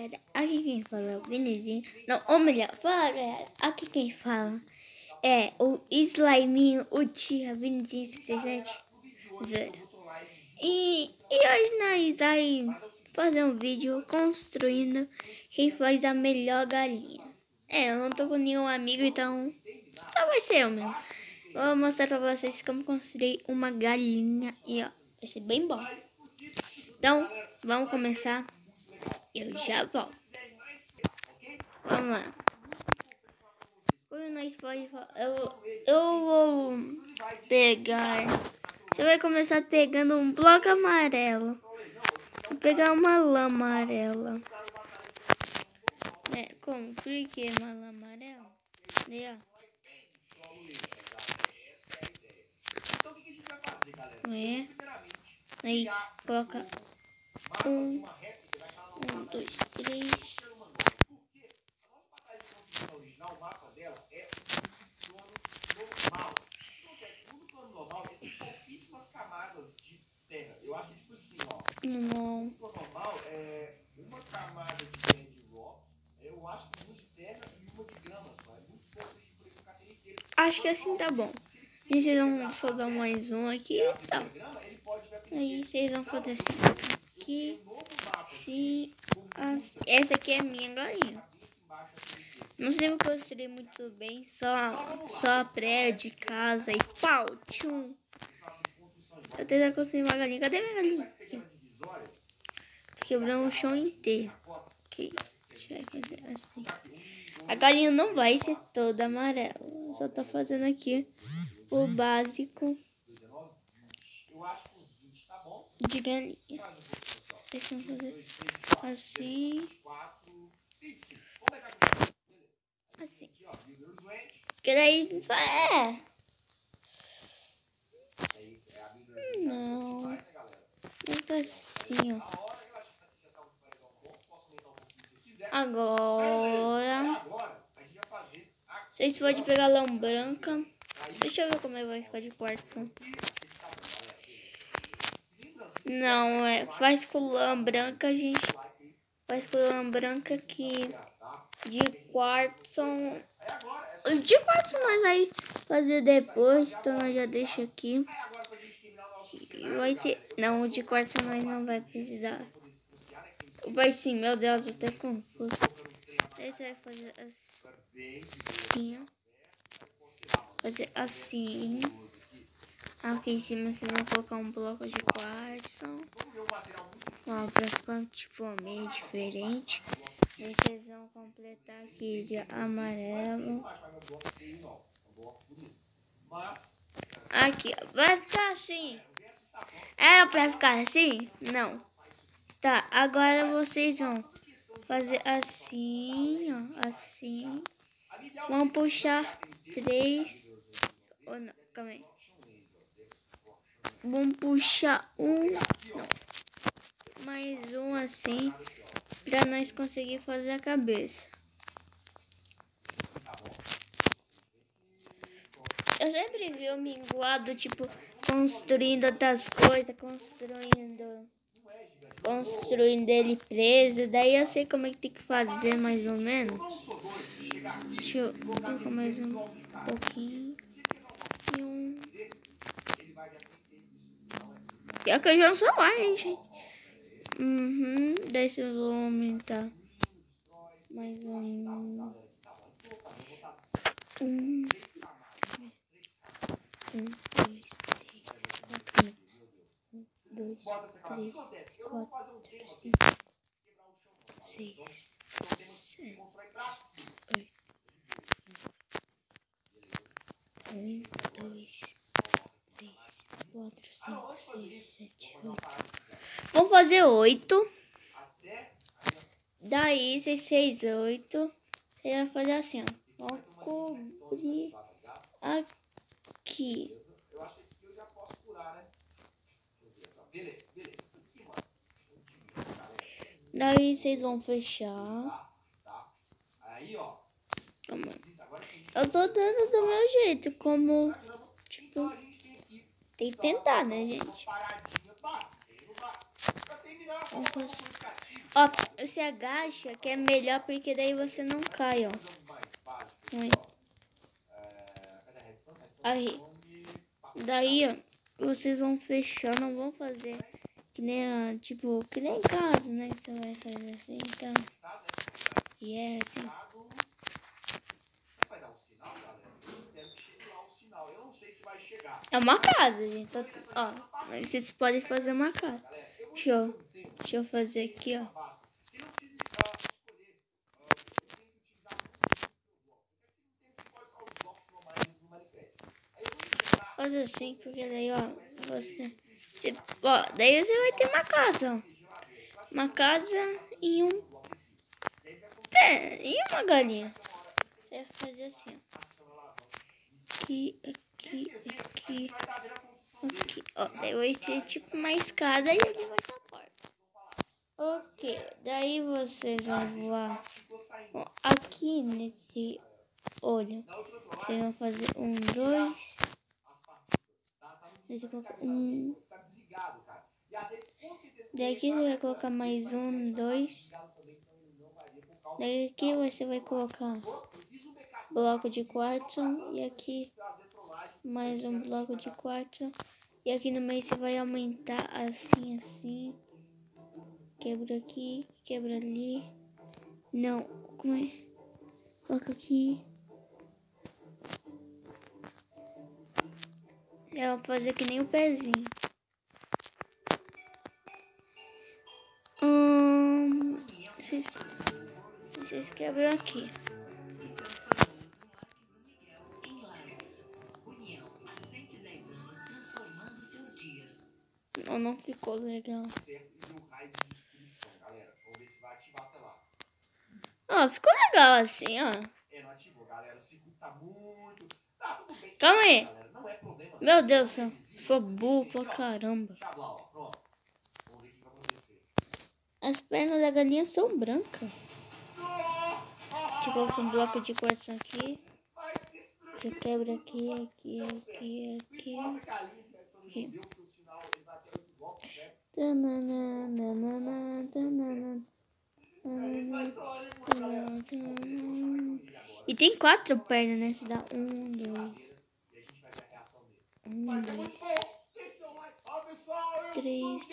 galera, aqui quem fala é o Vinizinho. Não, ou melhor, fala galera, aqui quem fala é o Sliminho, o Tia Vinizinho 67. E hoje nós vai fazer um vídeo construindo quem faz a melhor galinha. Eu não tô com nenhum amigo, então só vai ser eu mesmo. Vou mostrar pra vocês como construir uma galinha e ó, vai ser bem bom. Então, vamos começar. Eu já volto. Vamos lá. Quando nós pode eu vou pegar. Você vai começar pegando um bloco amarelo. Vou pegar uma lã amarela. Como? Por que uma lã amarela? Aí, ó. Aí, coloca um, dois, três. Camadas de terra. Eu acho que tipo assim, ó. Não. O normal é uma camada de terra de rock. Eu acho que uma de terra e uma de grama só. É muito pouco por esse carteiro inteiro. Acho que assim tá bom. E vocês vão só dar mais um aqui e tal. Aí vocês vão fazer assim. Aqui. Assim. Assim. Essa aqui é a minha galinha. Não sei me construir muito bem. Só prédio, casa e pau. Tchum. Eu tentei construir uma galinha. Cadê minha galinha? Aqui. Quebrou o chão inteiro. Ok. Deixa eu fazer assim. A galinha não vai ser toda amarela. Eu só tô fazendo aqui o básico de galinha. Deixa eu fazer assim. Assim. Que daí não. Fica assim, ó. Agora vocês podem pegar lã branca. Deixa eu ver como vai ficar de quarto. Não, faz com lã branca, gente. Faz com lã branca aqui. De quartzo. De quartzo nós vai fazer depois, então nós já deixa aqui. Vai ter. Não, de quartzo nós não vai precisar. Vai sim, meu Deus, eu tô confuso. Aí você vai fazer assim. Fazer assim. Aqui em cima vocês vão colocar um bloco de quartzo. Ó, pra ficar tipo meio diferente. E vocês vão completar aqui de amarelo. Aqui, ó. Vai ficar assim. Era pra ficar assim? Não. Tá, agora vocês vão fazer assim, ó. Assim. Vão puxar 3. Ou não, calma aí. Vamos puxar um. Não. Mais um assim. Pra nós conseguir fazer a cabeça. Eu sempre vi o minguado, tipo, construindo outras coisas, construindo ele preso. Daí eu sei como é que tem que fazer, mais ou menos. Deixa eu colocar mais um pouquinho. E um. Pior que eu já não sou lá, hein, gente. Daí eu vou aumentar. Mais um. Dois, três, quatro, cinco, 6, 7, 8. 1, 2, 3, 4, 5, 6, 7, 8. Vamos fazer 8. Daí, 6, 6, 8. Você vai fazer assim, ó. Vamos cobrir aqui. Daí vocês vão fechar. Calma. Eu tô dando do meu jeito, como tipo, tem que tentar, né, gente? Ó, você agacha, que é melhor, porque daí você não cai, ó. Aí, daí, ó, vocês vão fechar, não vão fazer que nem, tipo, que nem em casa, né? Você vai fazer assim, então. E é assim. Vai dar um sinal, galera? Eu espero que chegue lá o sinal. Eu não sei se vai chegar. É uma casa, gente. Ó, vocês podem fazer uma casa. Deixa eu fazer aqui, ó. Que não precisa escolher. Tem que utilizar os blocos. Eu quero que você entenda quais são os blocos normais no Minecraft. Aí eu vou tentar. Faz assim, porque daí, ó, ó, daí você vai ter uma casa, ó. Uma casa e e uma galinha. Você vai fazer assim, ó. Aqui. Ó, daí vai ter tipo uma escada e aqui vai ter a porta. Ok, daí vocês vão voar. Ó, aqui nesse olho, vocês vão fazer 1, 2. Daí você coloca 1. Daí aqui você vai colocar mais 1, 2. Daí aqui você vai colocar bloco de quartzo. E aqui mais um bloco de quartzo. E aqui no meio você vai aumentar assim, assim. Quebra aqui, quebra ali. Não, como é? Coloca aqui. Eu vou fazer que nem o pezinho. Vocês quebram aqui. Não ficou legal. Ó, ficou legal assim, ó. Calma aí. Meu Deus do céu. Sou burro pra caramba. As pernas da galinha são brancas. Deixa eu colocar um bloco de quartzo aqui. Eu quebro aqui. E tem 4 pernas, né? Se dá 1, 2. 1, 2, 3.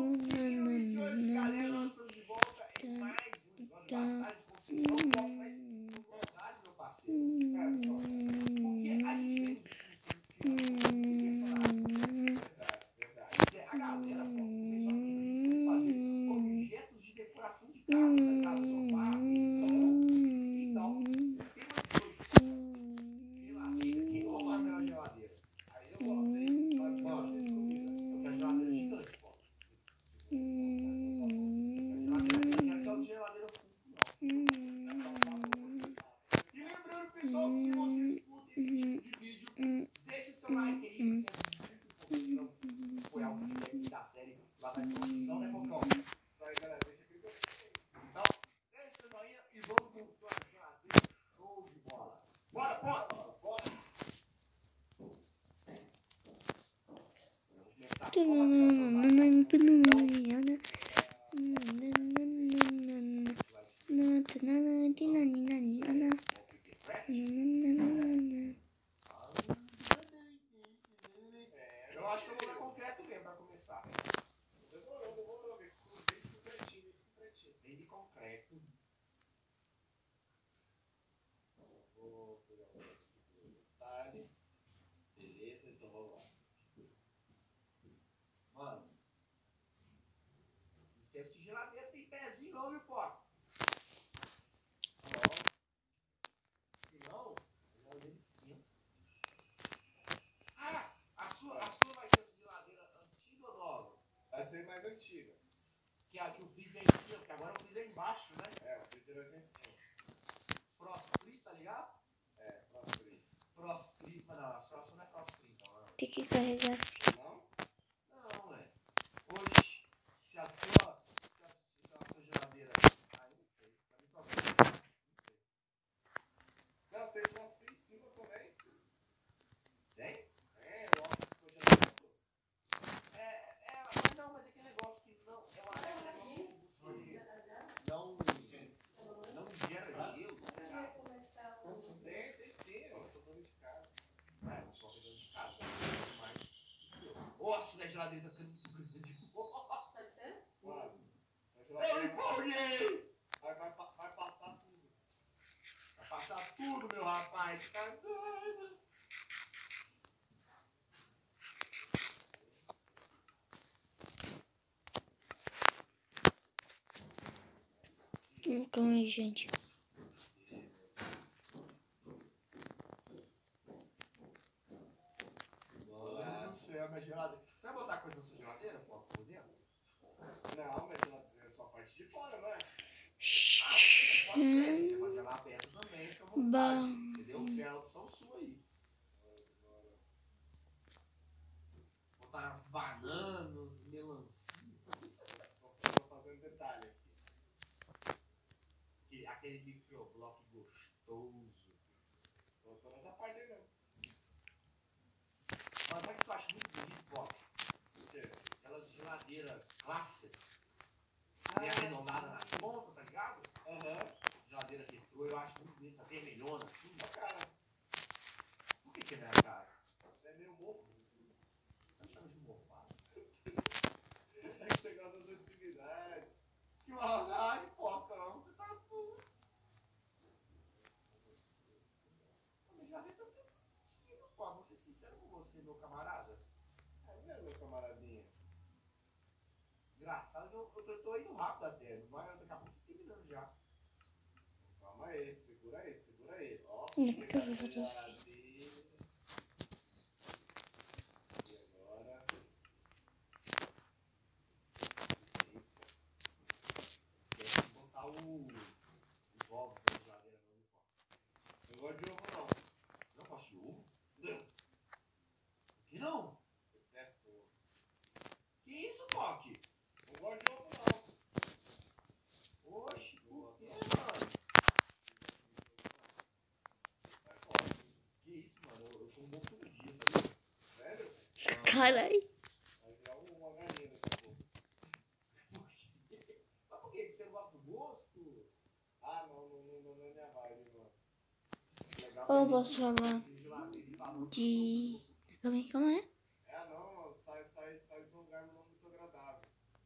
Eu acho que eu vou dar concreto mesmo pra começar. Demorou. Bem de concreto. Vou pegar um aqui pro detalhe. Beleza, então vamos lá. Mano, não esquece que geladeira tem pezinho não, viu, pó? Se não, geladeira esquenta. Ah, a sua vai ser essa geladeira antiga ou nova? Vai ser mais antiga. Que o freezer é em cima, porque agora o freezer é embaixo, né? É, o freezer vai ser em cima. Frost free, tá ligado? É, frost free. Frost free, mas não, a sua não é frost free, então. Tem que carregar assim. Não? Não, é. Hoje, se a sua geladeira aí, pra mim problema. Não, tem frost free em cima também. Tem? É, eu acho que ficou geladeira. Mas não, mas é aquele negócio que não, é um negócio que você Nossa, a geladeira tá ficando de boa. Pode ser? Mano, eu empolguei! Vai passar tudo. Vai passar tudo, meu rapaz. Tá doido. Calma aí, gente. Mano do céu, minha geladeira. Você vai botar coisa na sua geladeira, pô, por dentro? Não, minha geladeira é só a parte de fora, não é? Pode ser, se você fazer lá perto também, fica à vontade. Entendeu? Isso é a opção sua aí. Botar as bananas, melancia. Tô fazendo detalhe aqui. Aquele microbloco gostoso. Tô nessa parte aí mesmo. Mas sabe o que eu acho muito bonito, ó? Aquelas geladeiras clássicas. Tem arredondada nas pontas, tá ligado? Geladeira retrô, eu acho muito bonito. Essa vermelhona assim, ó, cara. Por que não é, cara? É meio mofo. Tá me chamando de mofado. É que você gosta das antiguidades. Que maldade, pocão. Tá tudo. Mas já vem tanto tempo. Pô, vou ser sincero com você, meu camarada. É mesmo, meu camaradinha. Engraçado que eu tô indo rápido até, mas daqui a pouco tô terminando já. Calma aí, segura aí, segura aí. Ó, Que eu vou fazer? e agora? Tem que botar os ovos na geladeira, não, pô. Não gosto de ovo, não. Não gosto de ovo? Que não? Eu detesto ovo. Que isso, Coque? Não gosto de ovo, não. Oxi, por quê, mano? Que isso, mano? Eu como ovo todo dia, sabe? Sério? Caralho. Vai virar uma galinha daqui a pouco. Mas por quê? Você não gosta do gosto? Ah, não é minha vibe, mano. Legal que Eu a posso gente falar tem geladeira e fala de... Como é? é, não, mano. Sai de um lugar não muito agradável.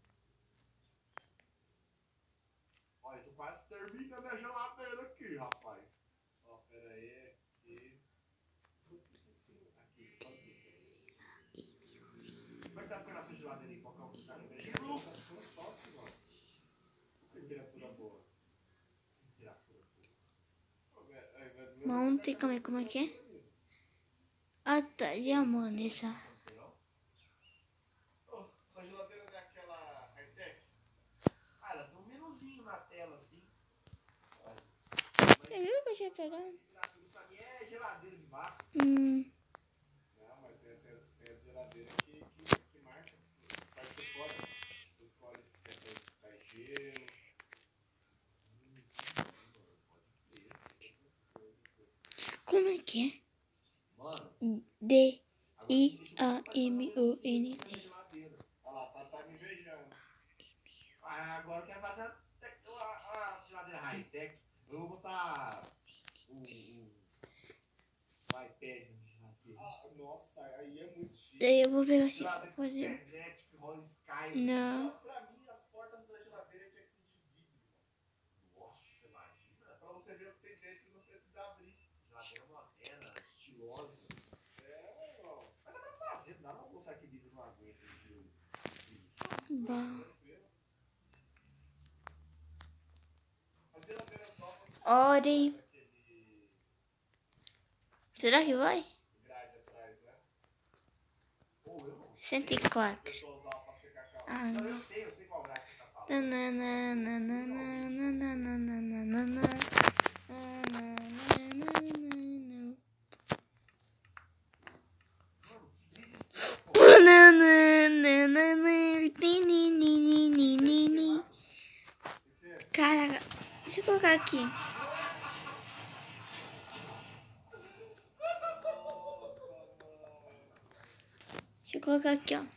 Olha, tu quase termina a minha geladeira aqui, rapaz. Ó, pera aí. Aqui. Aqui, só aqui. Como é que tá ficando essa geladeira aí, Cocão? Você tá mexendo? Tá ficando top, mano. Temperatura boa. Temperatura boa. Ontem, como é que é? Ah, tá, diamante, essa. Oh, sua geladeira não é aquela high-tech? Ah, ela tem um menuzinho na tela, assim. Eu nunca tinha pegado. Pra mim é geladeira de baixo. Não, mas tem as geladeiras que marcam. Faz você escolhe. Você escolhe se sai gelo. Como é que é? Mano, D-I-A-M-O-N-D. olha lá, tá me invejando. Agora eu quero fazer a geladeira high-tech. Eu vou botar o iPad na geladeira. Ah, nossa, aí é muito chique. Daí eu vou pegar assim, Geladeira fazer... internet que rola Skype. Não. Pra mim, as portas da geladeira tinha que ser de vidro, mano. Nossa, imagina. Pra você ver o que tem dentro e não precisa abrir. Geladeira moderna, estilosa. É, irmão. Mas dá pra fazer, não dá pra mostrar que vidro não aguenta. Bah. As geladeiras novas Ore. aquele Será que vai? grade atrás, né? Ou eu não. 104. O pessoal usava pra secar calça. Ah, Não, não. eu sei qual grade você tá falando. Caraca, deixa eu colocar aqui. Deixa eu colocar aqui, ó.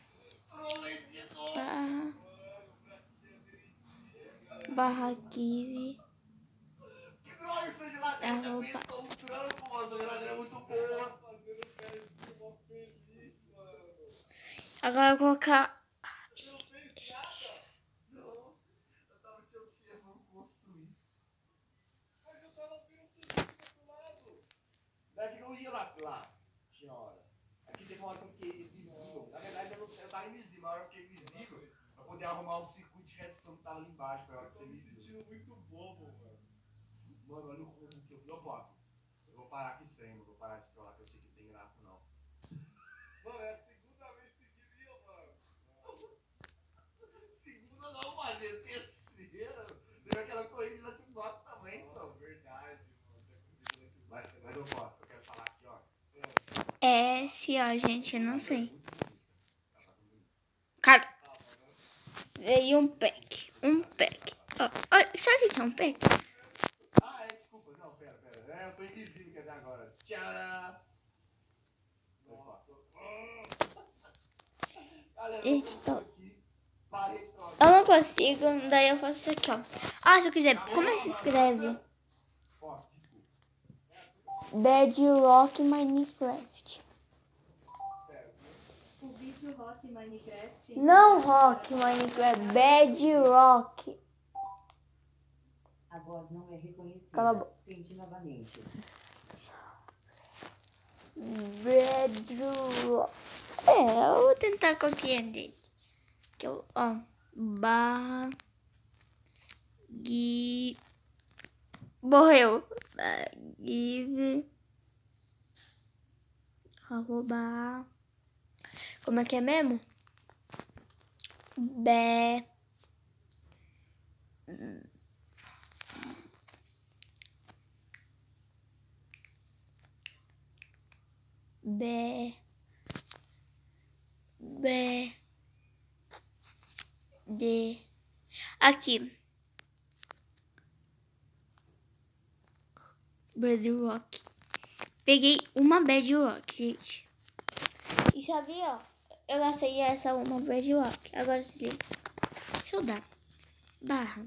Barra Kiwi. Que droga, essa geladeira também Arroba. tá um trampo, mano. Essa geladeira é muito boa. Fazendo pezinho, mó feliz, mano. Agora eu vou colocar... Você não fez nada? Não. Eu tava te observando construir. Mas eu tava pensando do outro lado. Daí que eu ia lá. Tinha hora. Aqui teve uma hora que eu fiquei invisível. Na verdade, eu tava invisível. Na hora eu fiquei invisível, pra poder arrumar um circuito de redstone que tava ali embaixo. Foi a hora que você me sentindo muito bobo, mano. Mano, olha o rumo que eu vi. Ô, Pop, eu vou parar com isso aí, não vou parar de trollar, que eu sei que não tem graça, não. Mano, é a segunda vez seguida, mano. Segunda não, mas é terceira. Teve aquela corrida lá que bota também, mano. Verdade, mano. Mas ô, Pop, eu quero falar aqui, ó. É, se ó, gente, eu não sei. Cara, veio um pack. Ó, ó, sabe o que é um pack? Ah, desculpa. Não, pera. Eu tô invisível, quer dizer, agora. Tcharam! Nossa. Galera, Eu não consigo, daí eu faço isso aqui, ó. Ah, se eu quiser, como é que se escreve? Bedrock Minecraft. O vídeo Rock Minecraft. Não Rock Minecraft, Bedrock. A voz não é reconhecida. Cala a boca. Tente novamente. Bedrock. Eu vou tentar copiar dele. Que eu, ó, barra morreu. Give arroba, como é que é mesmo? Aqui. Bedrock. Peguei uma Bedrock, gente. E sabia, ó, eu gastei essa uma Bedrock. Agora se liga. Deixa eu dar. Barra.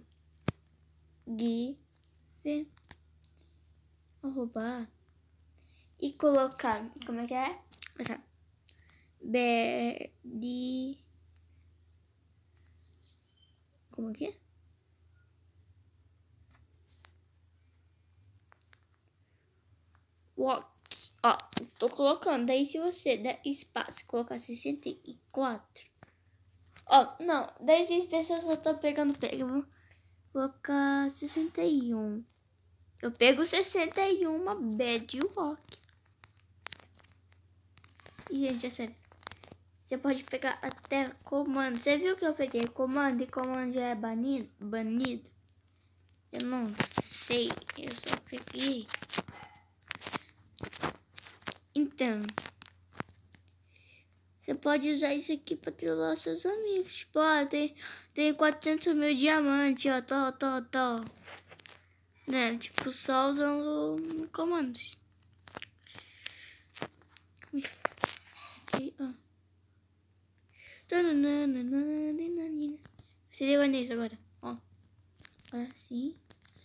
Give. Arroba. E colocar. Como é que é? Essa. Como que é? Walk. Ó, tô colocando. Daí se você der espaço, colocar 64. Ó, não. Daí se pessoas eu tô pegando. Vou colocar 61. Eu pego 61 Bedrock. E, gente, é sério. Você pode pegar até comando. Você viu que eu peguei comando e comando já é banido? Eu não sei. Eu só peguei. Então, você pode usar isso aqui pra trollar seus amigos. Tipo, ó, tem 400 mil diamantes, ó, tô. Né? Tipo, só usando comandos. Aqui, ó. Se liga nisso agora, ó. Assim.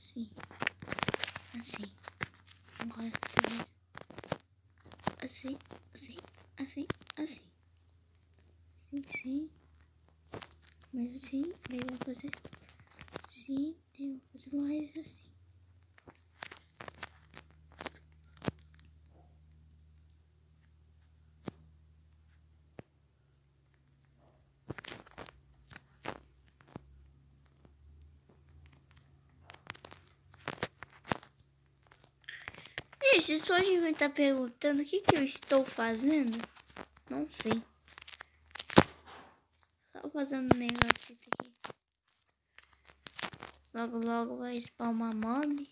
Agora, assim. Assim. Mas assim, daí eu vou fazer assim, daí eu vou fazer mais assim. Gente, só de me estar perguntando o que eu estou fazendo, não sei. Só fazendo um negócio aqui. Logo vai spawnar mob.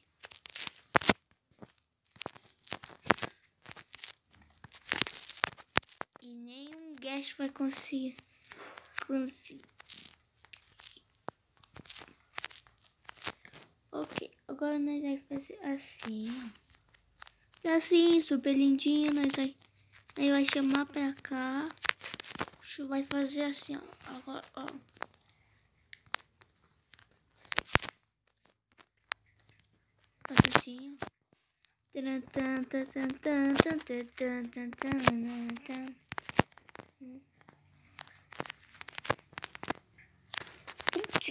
E nenhum guest vai conseguir. Ok, agora nós vamos fazer assim, ó. Assim, super lindinho, nós vai chamar pra cá. Vai fazer assim, ó. Agora, ó. Faz assim, ó.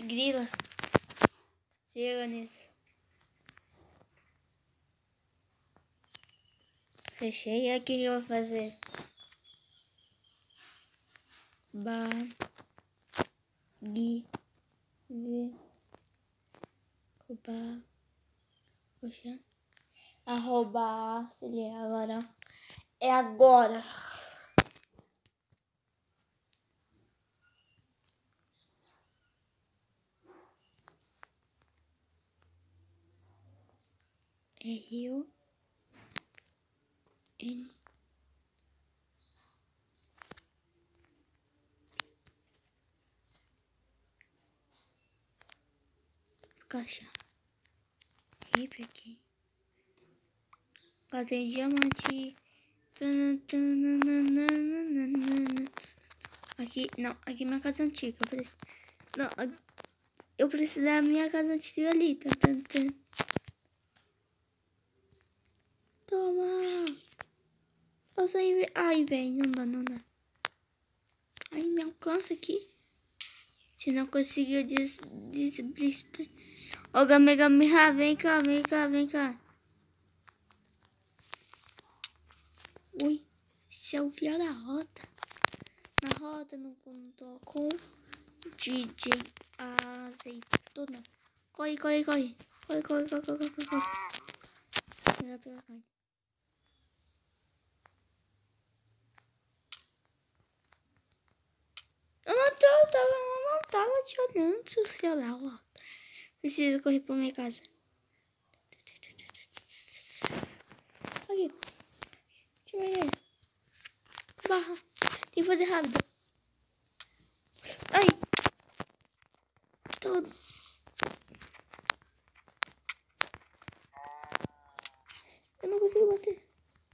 grila. Chega nisso. Fechei. E aqui o que eu vou fazer? Poxa. Arroba. Seria agora. É agora. Rio N caixa. Hip aqui. Cadê diamante? Aqui, não, aqui é minha casa antiga. Não, eu preciso da minha casa antiga ali. Toma. Nossa, aí, ai, velho, não dá. Ai, me alcança aqui. Se não conseguir desblister. Ô, Gamegameha, vem cá. Ui, se eu vier na rota. Na rota, não tô com DJ Azeitona. Corre. Melhor pegar a carne. Eu não tava te olhando, seu celular, ó. Preciso correr pra minha casa. Aqui. Deixa eu ver. Barra. Tem que fazer rápido. Ai. Todo. Eu não consigo bater.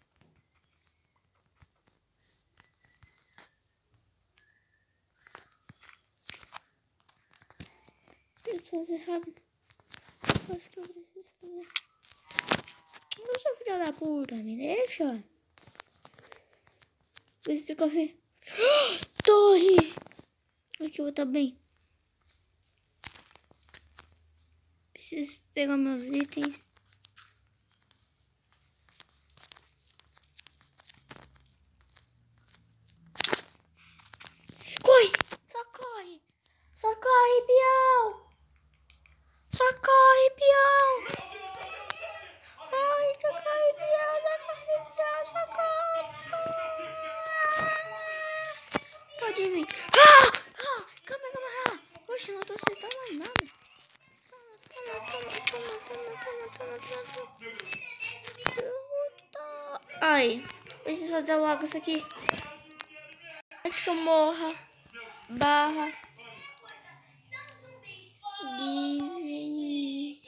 Preciso fazer rápido. Acho que eu preciso fazer. Não sou filha da puta, me deixa. Preciso correr. Torre! Aqui eu vou estar bem. Preciso pegar meus itens. Corre! Só corre, peão! Socorre, peão! Ai, socorre, peão! Pode vir. Calma. Poxa, não tô acertando mais nada. Toma. Ai, preciso fazer logo isso aqui. Antes que eu morra. Barra. Give.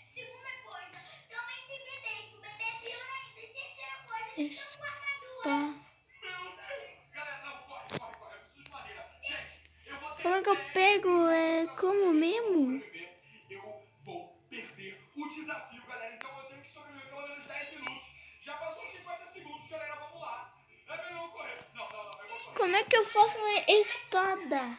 Como é que eu pego? É como mesmo? Eu vou perder o desafio, galera. Então eu tenho que sobreviver pelo menos 10 minutos. Já passou 50 segundos, galera. Vamos lá. É melhor correr. Não, eu vou correr. Como é que eu faço uma espada?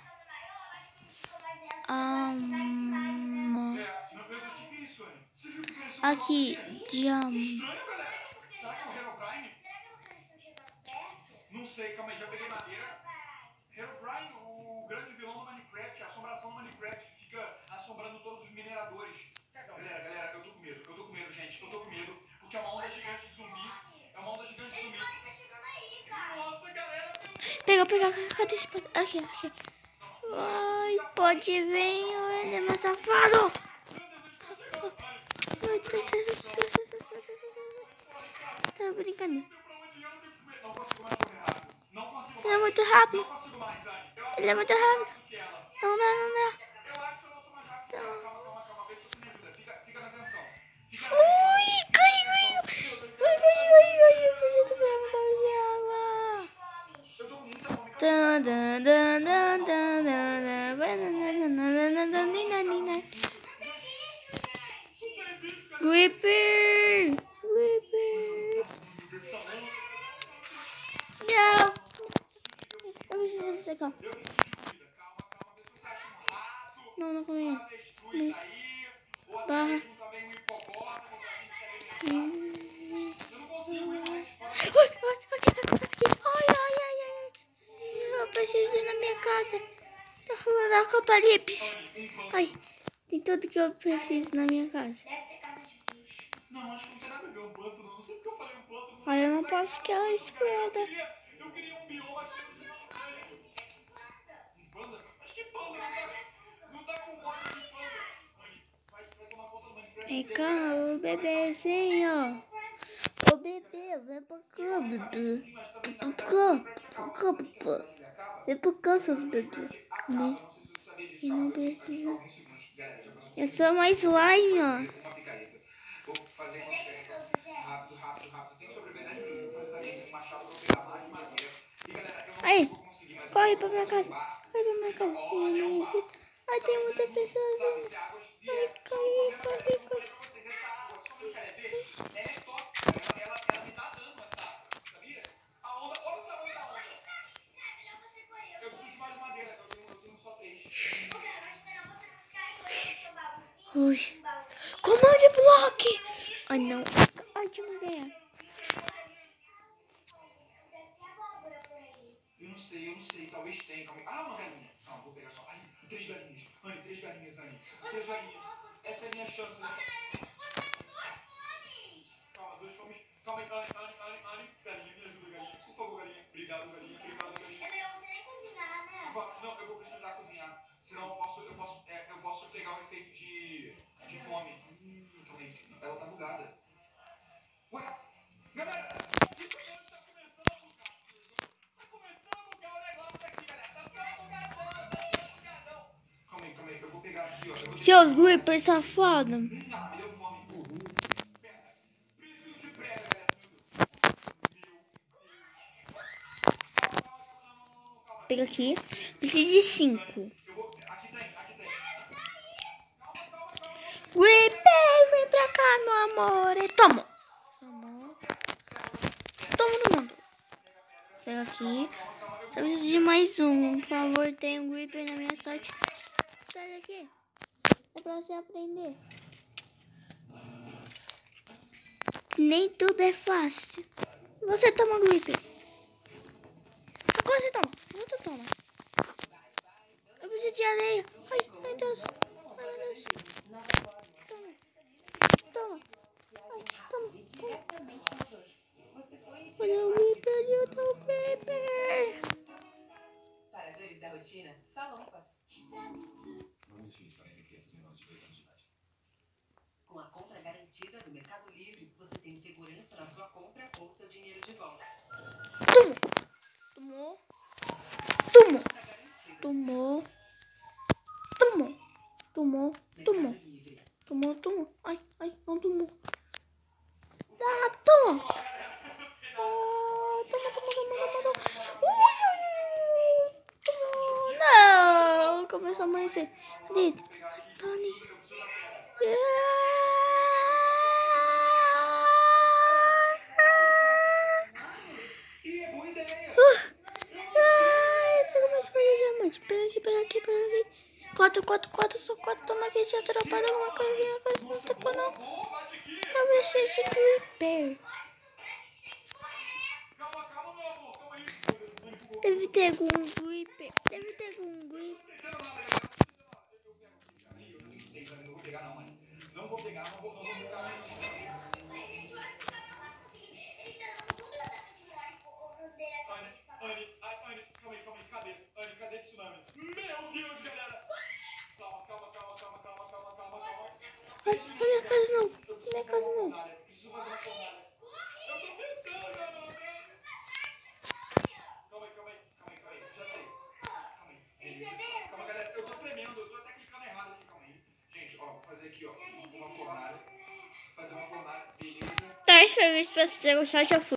Aqui, diamante. Estranho, galera. Será que é o Herobrine? Não sei, calma aí, já peguei madeira. Herobrine, o grande vilão do Minecraft, a assombração do Minecraft, que fica assombrando todos os mineradores. Galera, eu tô com medo, gente. Eu tô com medo, porque é uma onda gigante de zumbi. Nossa, galera, Pega, cadê a espada? Aqui. Ai, pode vir, ele é mais safado. Tá brincando. Ele é muito rápido. Não. eu acho que eu não sou mais rápido que ela. Não dá. Eu acho que eu não sou mais rápido que ela. Calma, vê se você me ajuda. Fica na atenção. Ui, caiu. Preciso pegar um balde de água. Eu tô com muita fome. Creeper. Não. Eu preciso secar. Não comi. casa. Tá rolando apocalipse. Ai, tem tudo que eu preciso na minha casa. Não, acho que não tem nada a ver um pântano. Não sei porque eu falei um pântano. Ai, eu não posso que ela exploda. Eu queria um bioma cheio de montanha. Panda? Acho que panda não tá com borda de panda. Vai tomar conta do Minecraft. Vem cá, o bebezinho. Ô bebê, vem pra cá, bebê. Vem pra cá, bebê. Vem pra cá, seus bebês. Né? E não precisa. Eu sou mais slime, ó. Vou fazer rápido. Tem que sobreviver 10 minutos. Vou fazer também um machado pra pegar mais madeira. E galera, eu não Aí, vou conseguir mais. corre pra minha casa. Corre pra minha casa. Ai, tem muitas pessoas aí. Ai, corre. Essa água, só não quer ver, ela é tóxica. Ela me dá dano, essa água. Sabia? A onda, olha o tamanho da onda. Eu preciso de mais madeira. Eu tenho só 3. Ui. Comande bloco. Ai, não. Ai, tinha uma ideia. Eu não sei. Talvez tenha. Ah, uma galinha. Não, vou pegar só. Ai, 3 galinhas. Anne, 3 galinhas, Anne. 3 galinhas. Essa é a minha chance. Calma, 2 fomes. Calma aí, Anne. Galinha, me ajuda, galinha. Por favor, galinha. Obrigado, galinha. É melhor você nem cozinhar, né? Não, eu vou precisar cozinhar. Senão eu posso pegar o efeito de fome. Calma aí. Ela tá bugada. Ué? Galera! Tá começando a bugar o negócio aqui, galera. Tá ficando bugadão. Calma aí. Eu vou pegar aqui, ó. Seus grippers safados. Me deu fome. Pera. Preciso de pressa, galera. Pega aqui. Preciso de 5. Aqui tem. Gripper, vem pra cá, meu amor. E toma. Toma no mundo. Pega aqui. Eu preciso de mais um. Por favor, tem um gripper na minha sorte. Sai daqui. É pra você aprender. Nem tudo é fácil. Você toma gripper. Agora você toma. Outro toma. Eu preciso de areia. Ai, meu Deus. Toma. Ai, toma. Olha o gripper, eu tô gripper. Para dores da rotina, Salompas. Com a compra garantida do Mercado Livre, você tem segurança na sua compra ou seu dinheiro de volta. Tomou. Ai, não tomou. Ah, toma. Toma. Não, começou a amanhecer. Dentro. Tony. Pega mais coisa de diamante. Pega aqui. 4, só 4. Toma aqui, já atrapalha uma coisinha, não tapa não. Eu mexi de gripper. Deve ter algum gripper. Não vou pegar. Anne, calma aí, cadê tsunami? Meu Deus, galera! Calma. Ai, minha casa não. Preciso fazer uma fornalha. Eu tô tentando, galera. Calma aí. Já sei. Calma, galera. Eu tô tremendo. Eu tô até clicando errado aqui. Calma aí. Gente, ó, vou fazer aqui, ó. Uma fornalha. Beleza. Tá, espero que vocês tenham gostado. Já fui.